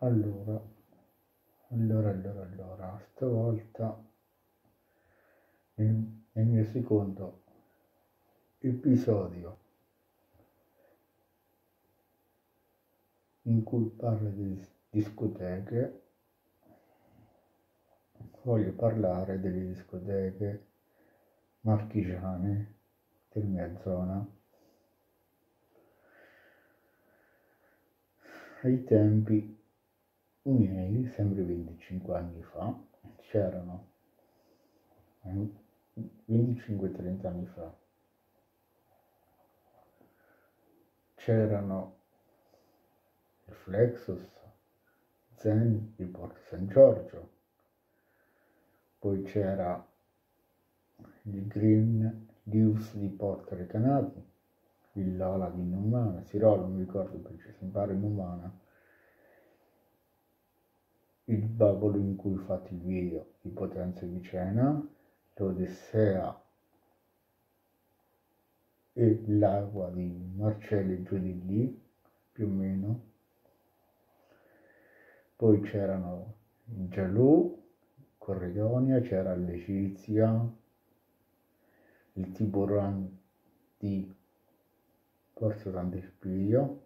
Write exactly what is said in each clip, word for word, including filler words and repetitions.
Allora, allora, allora, allora, stavolta nel, nel mio secondo episodio in cui parlo di discoteche, voglio parlare delle discoteche marchigiane della mia zona. Ai tempi miei, sempre venticinque anni fa, c'erano venticinque trenta anni fa c'erano il Flexus, Zen di Porto San Giorgio, poi c'era il Green Leaves di Porto Recanati, il Lola di Numana, Sirolo, non mi ricordo perché mi pare Numana, il Babolo in cui ho fatto il video di Potenza Vicena, l'Odissea e l'acqua di Marcello e giù di lì, più o meno. Poi c'erano il Gialù, Corridonia, c'era l'Egizia, il Tiburon di Porto Sant'Espio,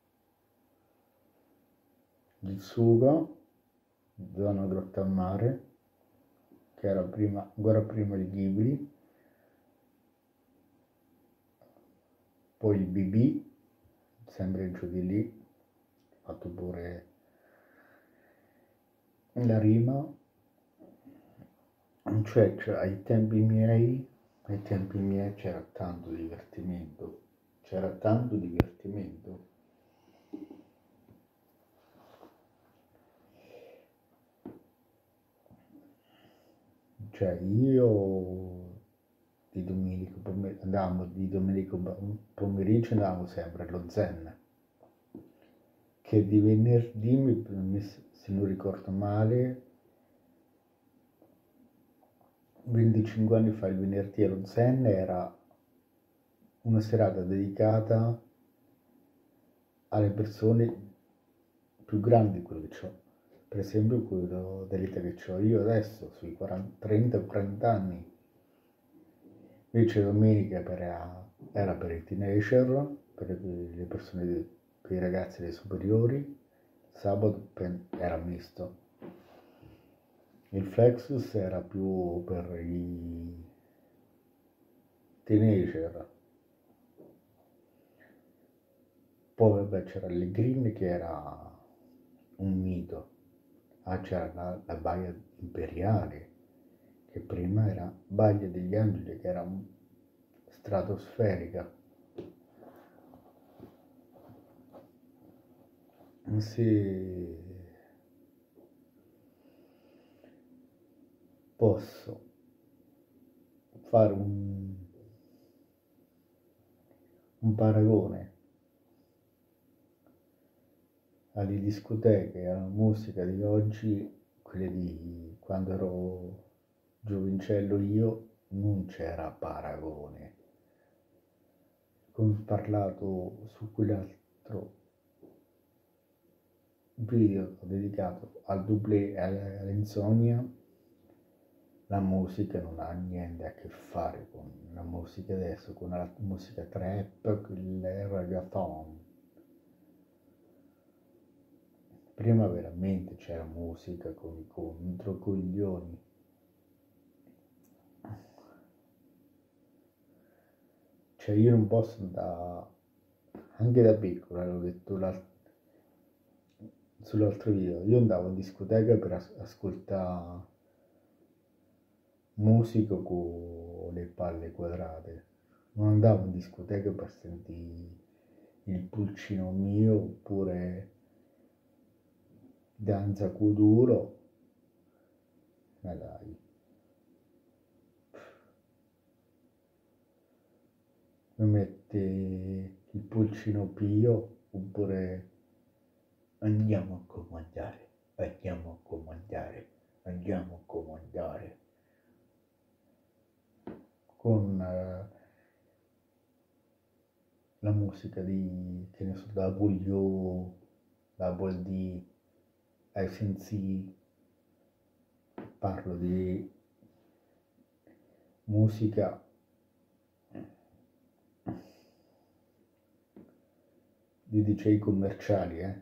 il Sugo, zona Grotta al Mare, che era prima, ancora prima di Ghibli, poi il B B, sempre giù di lì, fatto pure la rima, cioè, cioè ai tempi miei, ai tempi miei c'era tanto divertimento, c'era tanto divertimento. Cioè io di domenica pomeriggio, andavamo di domenica pomeriggio andavamo sempre allo Zen, che di venerdì, se non ricordo male, venticinque anni fa il venerdì allo Zen era una serata dedicata alle persone più grandi di quello che ho. Per esempio quello dell'età che ho io adesso, sui trenta quaranta anni. Invece domenica era, era per i teenager, per le persone, per i ragazzi dei superiori, sabato era misto. Il Flexus era più per i teenager. Poi vabbè c'era il Green che era un mito. Ah, c'era la, la Baia Imperiale, che prima era Baia degli Angeli, che era stratosferica. Se posso fare un, un paragone alle discoteche, alla musica di oggi, quelle di quando ero giovincello io, non c'era paragone. Come ho parlato su quell'altro video dedicato al doublé e all'insonnia, la musica non ha niente a che fare con la musica adesso, con la musica trap, con il reggaeton. Prima veramente c'era musica con i controcoglioni. Cioè io non posso andare, anche da piccola, l'ho detto sull'altro video, io andavo in discoteca per as- ascoltare musica con le palle quadrate, non andavo in discoteca per sentire il pulcino mio oppure danza kuduro, ma dai. Mi mette il pulcino pio oppure andiamo a comandare, andiamo a comandare, andiamo a comandare. Con eh, la musica di, che ne so, da Puglio, da Boldi, ai sensi, parlo di musica di D J commerciali, eh?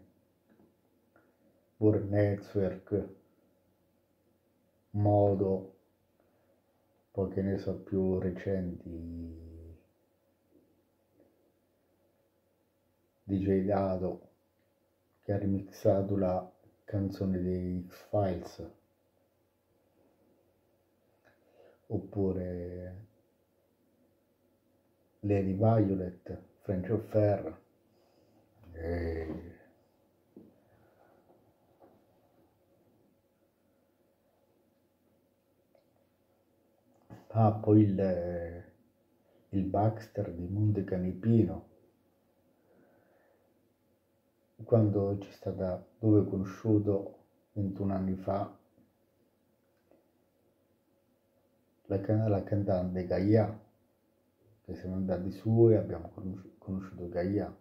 Pure Network, Modo, poi che ne so più recenti, D J Dado, che ha remixato la canzone dei X-Files, oppure Lady Violet, French Affair, e... ah, poi il, il Baxter di Monte Canipino, quando c'è stata, dove ho conosciuto ventuno anni fa la, la cantante Gaia, che siamo andati su e abbiamo conosciuto, conosciuto Gaia.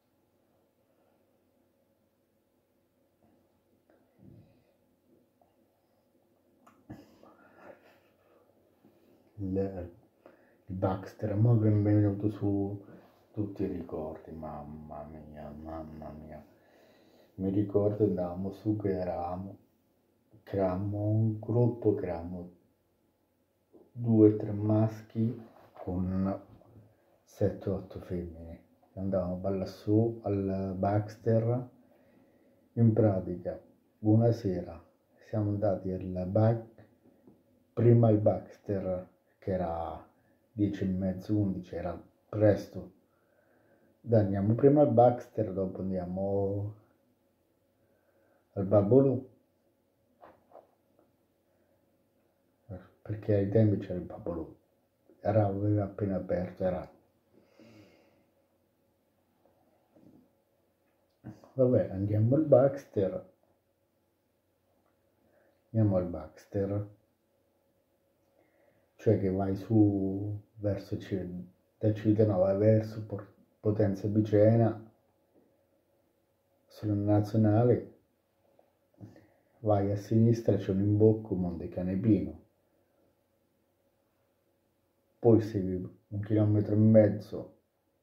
Il, il Baxter, mo che mi è venuto su tutti i ricordi, mamma mia, mamma mia. Mi ricordo andavamo su che eravamo, che eravamo un gruppo, che eravamo due o tre maschi con sette otto femmine. Andavamo a ballare su al Baxter. In pratica, una sera siamo andati al Baxter, prima il Baxter, che era dieci e mezzo, undici, era presto. Dai, andiamo prima al Baxter, dopo andiamo al Babolù, perché ai tempi c'era il Babolù, era, aveva appena aperto, era... Vabbè, andiamo al Baxter, andiamo al Baxter, cioè che vai su verso da Civitanova verso Potenza Bicena, sulla nazionale, vai a sinistra, c'è un imbocco Monte Canepino, poi segui un chilometro e mezzo,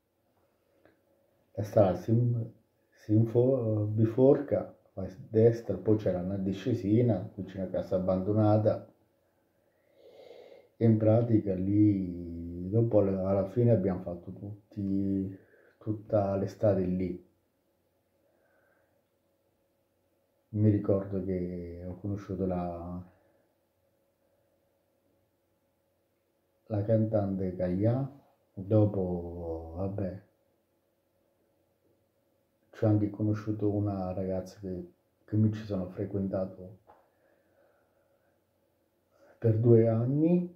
la strada si, si biforca, vai a destra, poi c'era una discesina vicino a casa abbandonata, e in pratica lì, dopo alla fine abbiamo fatto tutti, tutta l'estate lì. Mi ricordo che ho conosciuto la, la cantante Gaia, dopo, vabbè, ci ho anche conosciuto una ragazza che, che mi ci sono frequentato per due anni,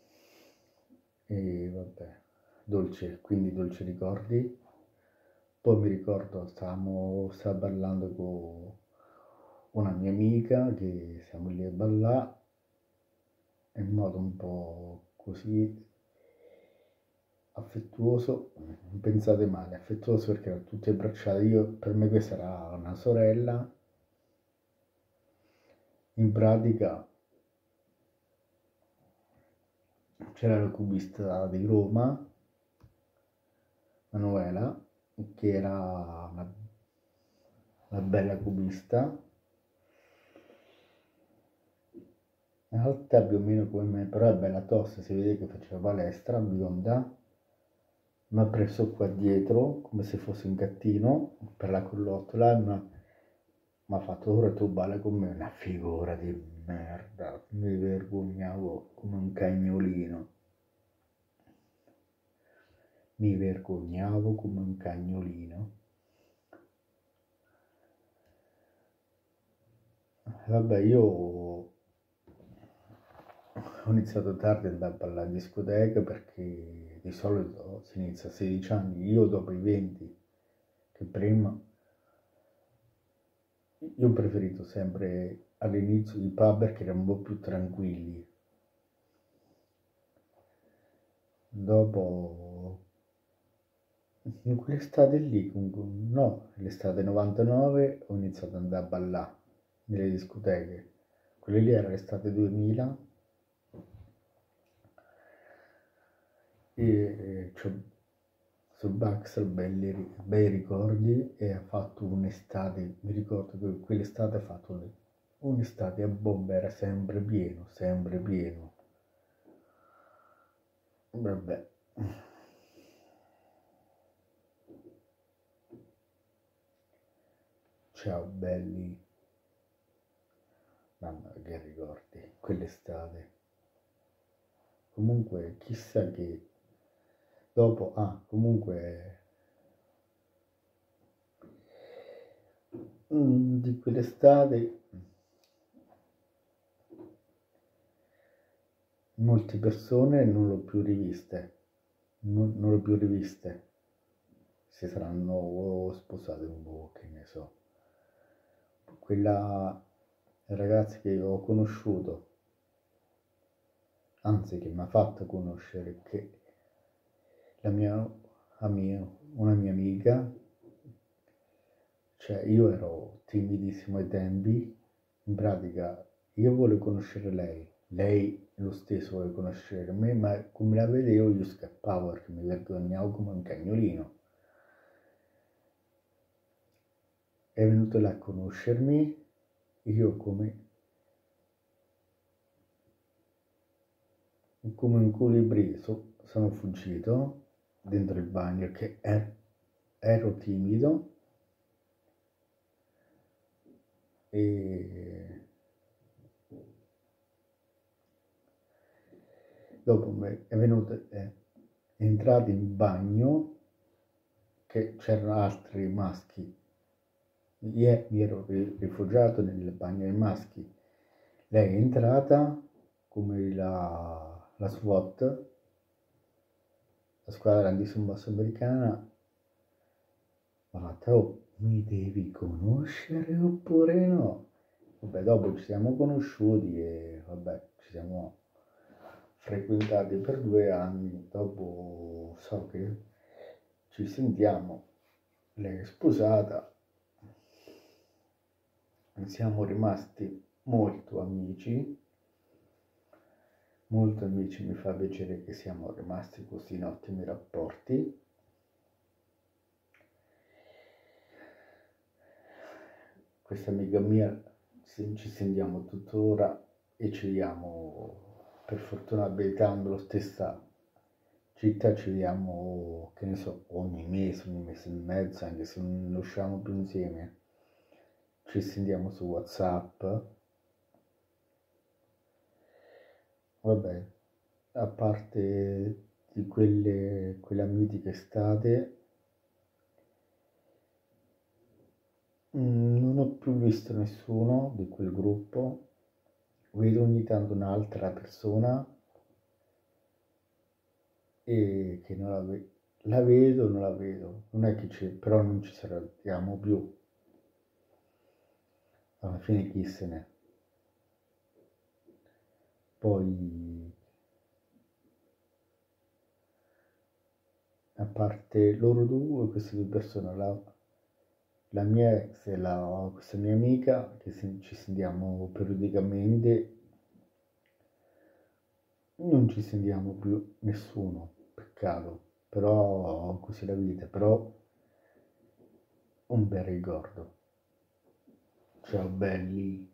e vabbè, dolce, quindi dolci ricordi. Poi mi ricordo, stavamo, stavo ballando con una mia amica, che siamo lì a ballare, in modo un po' così affettuoso, non pensate male, affettuoso perché erano tutti abbracciati, io, per me questa era una sorella. In pratica c'era la cubista di Roma, Manuela, che era una, una bella cubista, alta più o meno come me, però è bella tosta, si vede che faceva palestra, bionda. Mi ha preso qua dietro come se fosse un gattino per la collottola, ma mi ha fatto: ora tu balla con me, una figura di merda, mi vergognavo come un cagnolino, mi vergognavo come un cagnolino. Vabbè, io ho iniziato tardi ad andare a ballare in discoteca, perché di solito si inizia a sedici anni, io dopo i venti, che prima. Io ho preferito sempre all'inizio i pub perché erano un po' più tranquilli. Dopo, in quell'estate lì, no, l'estate novantanove ho iniziato ad andare a ballare. nelle discoteche. Quelle lì era l'estate duemila e c'ho sul Baxter belli, bei ricordi e ha fatto un'estate, mi ricordo che quell'estate ha fatto un'estate a bomba, era sempre pieno, sempre pieno. Vabbè. Ciao belli. Mamma che ricordi, quell'estate. Comunque chissà che dopo, ah, comunque mm, di quell'estate molte persone non l'ho più riviste, non, non l'ho più riviste, si saranno sposate un po', che ne so. Quella ragazza che ho conosciuto, anzi che mi ha fatto conoscere, che la mia, amica, una mia amica, cioè io ero timidissimo ai tempi, in pratica io volevo conoscere lei, lei lo stesso vuole conoscere me, ma come la vedevo io scappavo perché mi vergognavo come un cagnolino. È venuto là a conoscermi, io come, come un colibrì so, sono fuggito dentro il bagno perché er, ero timido e dopo è venuto, è entrato in bagno che c'erano altri maschi. Io mi ero rifugiato nel bagno dei maschi. Lei è entrata come la, la SWAT, la squadra antisommossa americana, ha fatto, oh, mi devi conoscere oppure no? Vabbè, dopo ci siamo conosciuti e vabbè, ci siamo frequentati per due anni, dopo so che ci sentiamo, lei è sposata, siamo rimasti molto amici, molto amici, mi fa piacere che siamo rimasti così in ottimi rapporti. Questa amica mia ci sentiamo tuttora e ci vediamo, per fortuna abitando la stessa città, ci vediamo, che ne so, ogni mese, ogni mese e mezzo, anche se non usciamo più insieme. Ci sentiamo su WhatsApp. Vabbè, a parte di quelle, quella mitica estate, non ho più visto nessuno di quel gruppo, vedo ogni tanto un'altra persona e che non la, ve- la vedo, non la vedo, non è che c'è, però non ci saremo più. Alla fine chi se ne. Poi, a parte loro due, queste due persone, la, la mia ex e la, questa mia amica, che se, ci sentiamo periodicamente, non ci sentiamo più nessuno, peccato, però così la vita, però un bel ricordo. Ciao belli.